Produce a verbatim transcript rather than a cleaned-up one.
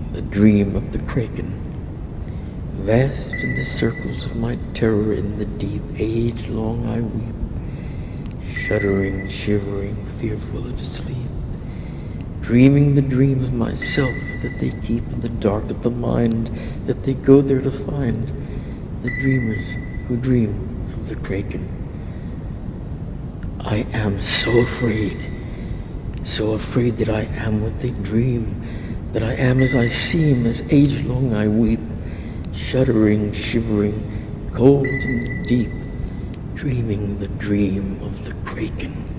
the dream of the Kraken. Vast in the circles of my terror in the deep, age-long I weep, shuddering, shivering, fearful of sleep, dreaming the dream of myself that they keep in the dark of the mind, that they go there to find, the dreamers who dream of the Kraken. I am so afraid, so afraid that I am what they dream, that I am as I seem, as age-long I weep, shuddering, shivering, cold and deep, dreaming the dream of the Kraken.